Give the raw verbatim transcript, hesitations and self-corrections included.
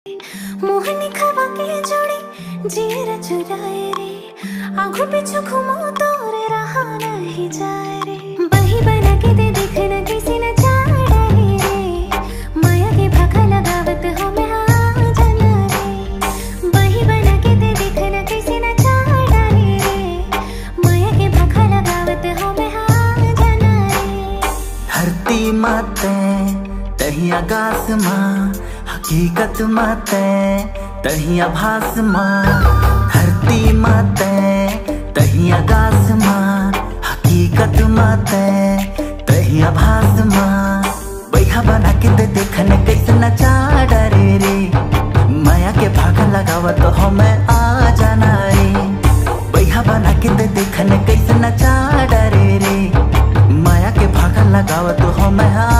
मोहनी खवा के जोड़ी जीर चुराए रे, आंखों पीछू घुमो तोरे रहा नहीं जाए रे। बही बना के दे देखना किसी न चाड़े रे, माया के भागा लगावत हो मैं आ जाना रे। बही बना के दे देखना किसी न चाड़े रे, माया के भागा लगावत हो मैं आ जाना रे। धरती माते तही आकाश माँ, हकीकत माते तही आभास माँ। धरती माते तही आकाश माँ, हकीकत माते तही आभास माँ। बैहा बना के दे देखने कैसे नचा डरे रे, माया के भागा लगावत हो मैं आ जाना रे। बैहा बना के दे देखने कैसे नचा डरे रे, माया के भागा लगावत हो मैं आ